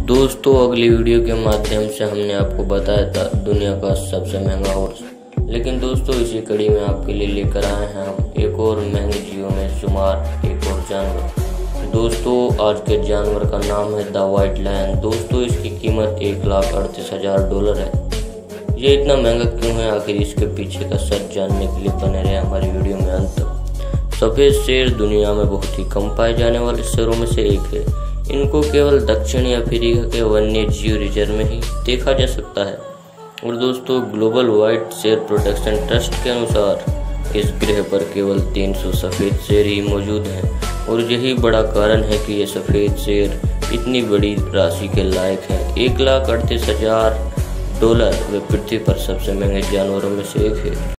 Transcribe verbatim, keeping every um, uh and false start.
दोस्तों, अगली वीडियो के माध्यम से हमने आपको बताया था दुनिया का सबसे महंगा हॉर्स, लेकिन दोस्तों इसी कड़ी में आपके लिए लेकर आए हैं हम एक और महंगे जीवों में शुमार एक और जानवर। दोस्तों आज के जानवर का नाम है द व्हाइट लायन। दोस्तों इसकी कीमत एक लाख अड़तीस हजार डॉलर है। ये इतना महंगा क्यों है, आखिर इसके पीछे का सच जानने के लिए बने रहे हमारी वीडियो में अंत तक। सफ़ेद शेर दुनिया में बहुत ही कम पाए जाने वाले शेरों में से एक है। इनको केवल दक्षिणी अफ्रीका के वन्य जीव रिजर्व में ही देखा जा सकता है। और दोस्तों ग्लोबल व्हाइट शेर प्रोटेक्शन ट्रस्ट के अनुसार इस ग्रह पर केवल तीन सौ सफ़ेद शेर ही मौजूद हैं और यही बड़ा कारण है कि ये सफ़ेद शेर इतनी बड़ी राशि के लायक हैं। एक लाख अड़तीस हजार डॉलर वे पृथ्वी पर सबसे महंगे जानवरों में से एक है।